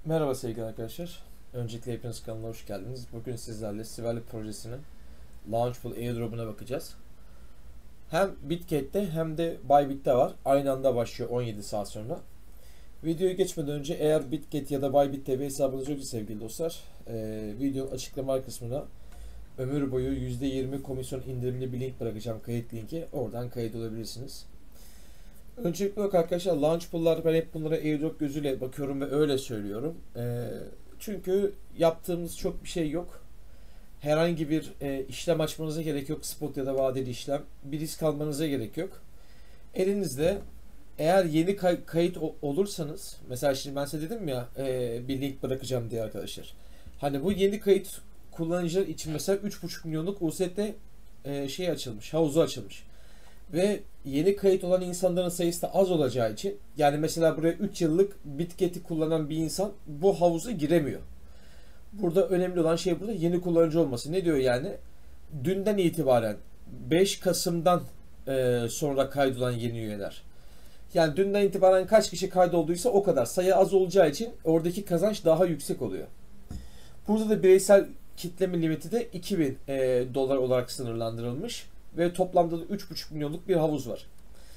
Merhaba sevgili arkadaşlar. Öncelikle hepiniz kanalına hoş geldiniz. Bugün sizlerle Sivali projesinin Launchpool airdrop'una bakacağız. Hem Bitget'te hem de Bybit'te var. Aynı anda başlıyor 17 saat sonra. Videoya geçmeden önce eğer Bitget ya da Bybit'te bir hesabınız yoksa sevgili dostlar, videonun açıklama kısmına ömür boyu %20 komisyon indirimli bir link bırakacağım, kayıt linki. Oradan kayıt olabilirsiniz. Öncelikli olarak arkadaşlar Launchpool'lar, ben hep bunlara airdrop gözüyle bakıyorum ve öyle söylüyorum. Çünkü yaptığımız çok bir şey yok. Herhangi bir işlem açmanıza gerek yok. Spot ya da vadeli işlem. Bir risk almanıza gerek yok. Elinizde eğer yeni kayıt olursanız, mesela şimdi ben size dedim ya bir link bırakacağım diye arkadaşlar. Hani bu yeni kayıt kullanıcılar için mesela 3,5 milyonluk USDT şey açılmış, havuzu açılmış. Ve yeni kayıt olan insanların sayısı da az olacağı için, yani mesela buraya 3 yıllık Bitget'i kullanan bir insan bu havuza giremiyor. Burada önemli olan şey burada yeni kullanıcı olması. Ne diyor yani? Dünden itibaren 5 Kasım'dan sonra kaydolan yeni üyeler. Yani dünden itibaren kaç kişi kaydolduysa o kadar. Sayı az olacağı için oradaki kazanç daha yüksek oluyor. Burada da bireysel kitleme limiti de 2000 dolar olarak sınırlandırılmış. Ve toplamda da 3,5 milyonluk bir havuz var.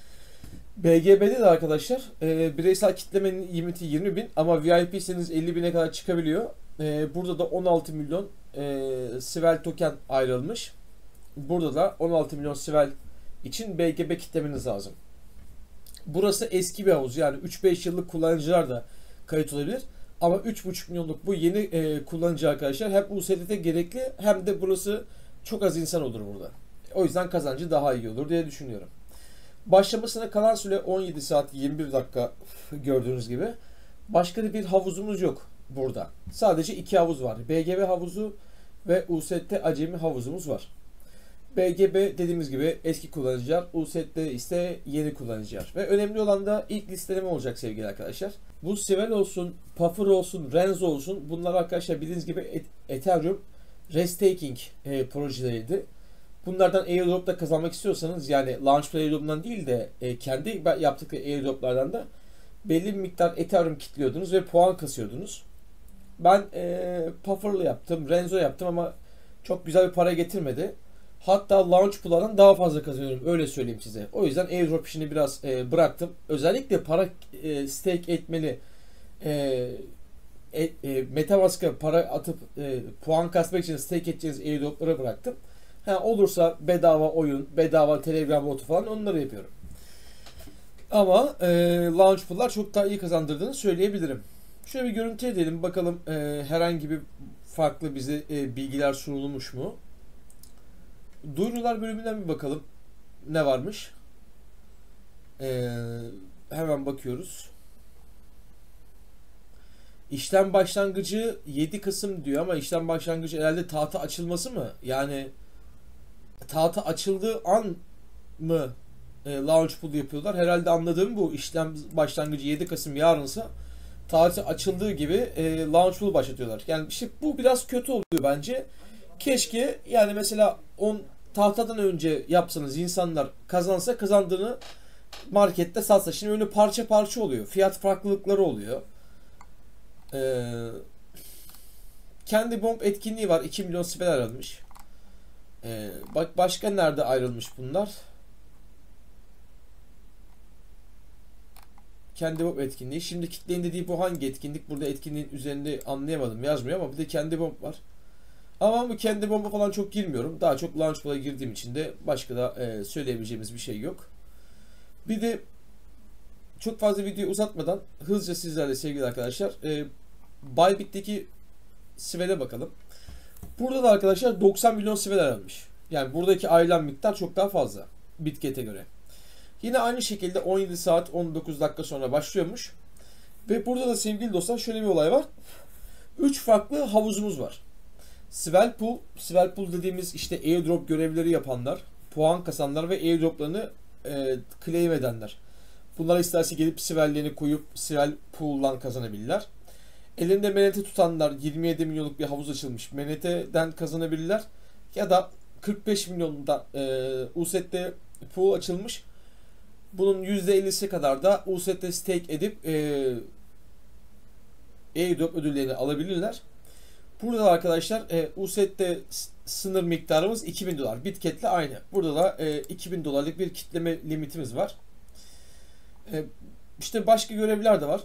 BGB'de de arkadaşlar bireysel kitlemenin limiti 20.000 ama VIP'seniz 50.000'e kadar çıkabiliyor. Burada da 16 milyon Svel token ayrılmış. Burada da 16 milyon Svel için BGB kitlemeniz lazım. Burası eski bir havuz, yani 3-5 yıllık kullanıcılar da kayıt olabilir. Ama 3,5 milyonluk bu yeni kullanıcı arkadaşlar hem USDT gerekli hem de burası çok az insan olur burada. O yüzden kazancı daha iyi olur diye düşünüyorum. Başlamasına kalan süre 17 saat 21 dakika gördüğünüz gibi. Başka da bir havuzumuz yok burada. Sadece 2 havuz var. BGB havuzu ve USDT acemi havuzumuz var. BGB dediğimiz gibi eski kullanıcılar, USDT ise yeni kullanıcılar. Ve önemli olan da ilk listeleme olacak sevgili arkadaşlar. Bu Svel olsun, Puffer olsun, Renzo olsun, bunlar arkadaşlar bildiğiniz gibi Ethereum Restaking projeleriydi. Bunlardan airdrop'ta kazanmak istiyorsanız, yani Launchpool airdrop'dan değil de kendi yaptıkları airdrop'lardan da belli bir miktar Ethereum kitliyordunuz ve puan kasıyordunuz. Ben Puffer'lı yaptım, Renzo yaptım ama çok güzel bir para getirmedi. Hatta Launchpool'dan daha fazla kazanıyorum, öyle söyleyeyim size. O yüzden airdrop işini biraz bıraktım. Özellikle para stake etmeli, Metamask'a para atıp puan kasmak için stake edeceğiniz airdrop'ları bıraktım. Olursa bedava oyun, bedava Telegram botu falan, onları yapıyorum. Ama Launchpool'lar çok daha iyi kazandırdığını söyleyebilirim. Şöyle bir görüntü edelim bakalım, herhangi bir farklı bize bilgiler sunulmuş mu? Duyurular bölümünden bir bakalım ne varmış. Hemen bakıyoruz. İşlem başlangıcı 7 Kasım diyor ama işlem başlangıcı herhalde tahta açılması mı? Yani tahta açıldığı an mı Launchpool yapıyorlar? Herhalde anladığım bu. İşlem başlangıcı 7 Kasım yarınsa tahta açıldığı gibi Launchpool başlatıyorlar. Yani işte bu biraz kötü oluyor bence. Keşke yani mesela tahtadan önce yapsanız, insanlar kazansa, kazandığını markette satsa. Şimdi öyle parça parça oluyor. Fiyat farklılıkları oluyor. Kendi bomb etkinliği var. 2 milyon siper ayrılmış. Bak başka nerede ayrılmış bunlar? Kendi bomb etkinliği. Şimdi kitleyin dediği bu hangi etkinlik? Burada etkinliğin üzerinde anlayamadım. Yazmıyor ama bir de kendi bomb var. Ama bu kendi bomba falan çok girmiyorum. Daha çok Launchpool'a girdiğim için de başka da söyleyebileceğimiz bir şey yok. Bir de çok fazla videoyu uzatmadan hızlıca sizlerle sevgili arkadaşlar Bybit'teki Svel'e bakalım. Burada da arkadaşlar 90 milyon Svel aranmış. Yani buradaki ayrılan miktar çok daha fazla Bitget'e göre. Yine aynı şekilde 17 saat 19 dakika sonra başlıyormuş. Ve burada da sevgili dostlar şöyle bir olay var. 3 farklı havuzumuz var. Svel Pool dediğimiz işte airdrop görevleri yapanlar, puan kasanlar ve airdroplarını claim edenler. Bunlar isterse gelip Svel'lerini koyup Svel Pool'dan kazanabilirler. Elinde MNT tutanlar, 27 milyonluk bir havuz açılmış, MNT'den kazanabilirler. Ya da 45 milyonda USDT pool açılmış. Bunun %50'si kadar da USDT stake edip airdrop ödüllerini alabilirler. Burada da arkadaşlar USET'te sınır miktarımız 2000 dolar. Bitket'le aynı. Burada da 2000 dolarlık bir kitleme limitimiz var. İşte başka görevler de var.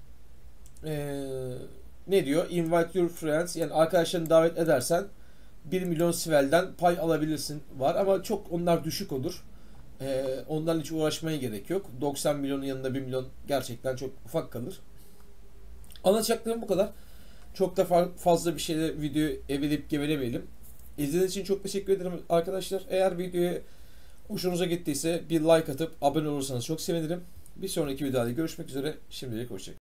Ne diyor? Invite your friends, yani arkadaşlarını davet edersen 1 milyon Svel'den pay alabilirsin var ama çok onlar düşük olur. Ondan hiç uğraşmaya gerek yok. 90 milyonun yanında 1 milyon gerçekten çok ufak kalır. Anlatacaklarım bu kadar. Çok da fazla bir şeyle videoyu eveleyip gevelemeyelim. İzlediğiniz için çok teşekkür ederim arkadaşlar. Eğer videoya hoşunuza gittiyse bir like atıp abone olursanız çok sevinirim. Bir sonraki videoda görüşmek üzere. Şimdilik hoşçakalın.